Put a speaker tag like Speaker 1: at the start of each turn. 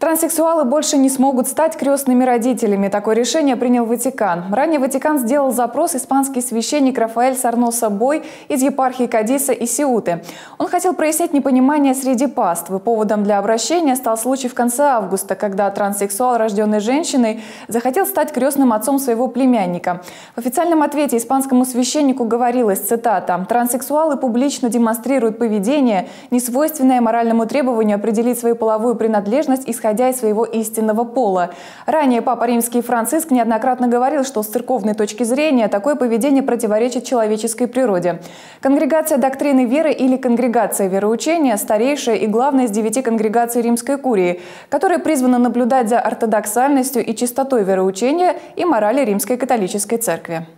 Speaker 1: Транссексуалы больше не смогут стать крестными родителями. Такое решение принял Ватикан. Ранее Ватикан сделал запрос испанский священник Рафаэль Сарноса Бой из епархии Кадиса и Сеуты. Он хотел прояснить непонимание среди паствы. Поводом для обращения стал случай в конце августа, когда транссексуал, рожденный женщиной, захотел стать крестным отцом своего племянника. В официальном ответе испанскому священнику говорилось, цитата: «Транссексуалы публично демонстрируют поведение, несвойственное моральному требованию определить свою половую принадлежность, исходя из своего истинного пола». Ранее Папа Римский Франциск неоднократно говорил, что с церковной точки зрения такое поведение противоречит человеческой природе. Конгрегация доктрины веры или конгрегация вероучения – старейшая и главная из 9 конгрегаций Римской курии, которая призвана наблюдать за ортодоксальностью и чистотой вероучения и морали Римской католической церкви.